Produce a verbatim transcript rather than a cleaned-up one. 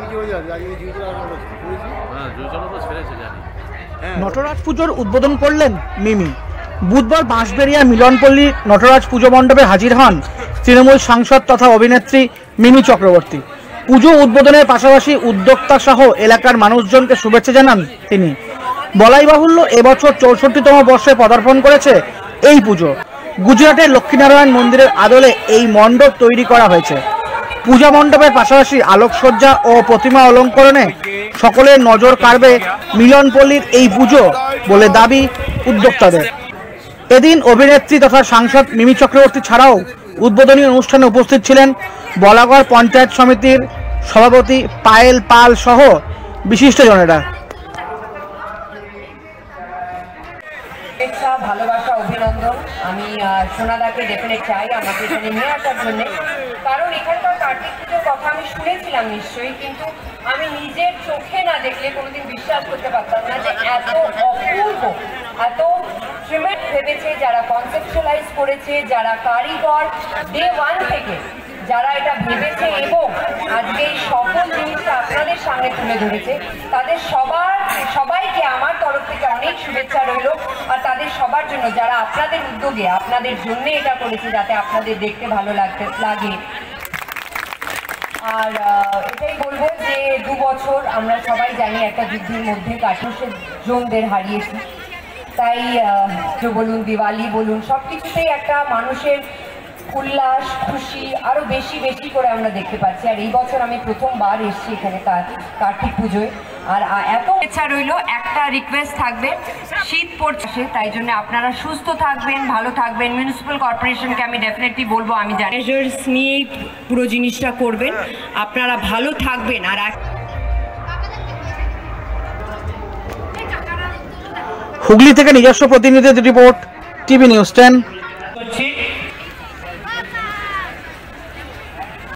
নটরাজ পুজোর উদ্বোধন করলেন মিমি। বুধবার বাঁশবেড়িয়া মিলনপল্লী নটরাজ পুজো মণ্ডপে হাজির হন তৃণমূল সাংসদ তথা অভিনেত্রী মিমি চক্রবর্তী। পুজো উদ্বোধনের পাশাপাশি উদ্যোক্তা সহ এলাকার মানুষজনকে শুভেচ্ছা জানান তিনি। বলাই বাহুল্য এবছর চৌষট্টিতম বর্ষে পদার্পণ করেছে এই পুজো। গুজরাটের লক্ষ্মীনারায়ণ মন্দিরের আদলে এই মণ্ডপ তৈরি করা হয়েছে। পূজা মণ্ডপের পাশাপাশি আলোকসজ্জা ও প্রতিমা অলঙ্করণে সকলের নজর কাড়বে মিলনপল্লীর এই পুজো বলে দাবি উদ্যোক্তাদের। এদিন অভিনেত্রী তথা সাংসদ মিমি চক্রবর্তী ছাড়াও উদ্বোধনী অনুষ্ঠানে উপস্থিত ছিলেন বলাগড় পঞ্চায়েত সমিতির সভাপতি পায়েল পাল সহ বিশিষ্টজনেরা। ভালোবাসা, অভিনন্দন। আমি সোনাদাকে ডেফিনেট চাই আমাকে এখানে নিয়ে আসার জন্য, কারণ এখানকার কার্তিক পুজোর কথা আমি শুনেছিলাম নিশ্চয়ই, কিন্তু আমি নিজের চোখে না দেখলে কোনোদিন বিশ্বাস করতে পারতাম না যে এত অপূর্ব, এত ট্রিমেট ভেবেছে, যারা কনসেপচুয়ালাইজ করেছে, যারা কারিগর ডে ওয়ান থেকে যারা এটা ভেবেছে এবং আজকে এই সকল জিনিসটা আপনাদের সামনে তুলে ধরেছে, তাদের সবার সবাইকে আমার তরফ থেকে অনেক শুভেচ্ছা রইল। আর তাদের সবার জন্য যারা আপনাদের উদ্যোগে আপনাদের জন্য এটা করেছে, যাতে আপনাদের দেখতে ভালো লাগতে লাগে। আর এটাই বলবো যে দু বছর আমরা সবাই জানি একটা যুদ্ধের মধ্যে কাঠুসের জনদের হারিয়েছি, তাই বলুন দিওয়ালি বলুন সব কিছুতেই একটা মানুষের উল্লাস খুশি আরো বেশি বেশি করে আমরা দেখতে পাচ্ছি। আর এই বছর আমি প্রথমবার এসেছি এখানে কার্তিক পুজোয়, আর এত ইচ্ছা রইল, একটা রিকোয়েস্ট থাকবে, শীত পড়ছে তাই জন্য আপনারা সুস্থ থাকবেন, ভালো থাকবেন। মিউনিসিপ্যাল কর্পোরেশনকে আমি ডেফিনেটলি বলবো, আমি জানি মেজার্স নিয়েই পুরো জিনিসটা করবেন, আপনারা ভালো থাকবেন। আর হুগলি থেকে নিজস্ব প্রতিনিধিদের রিপোর্ট, টিভি নিউজ টেন।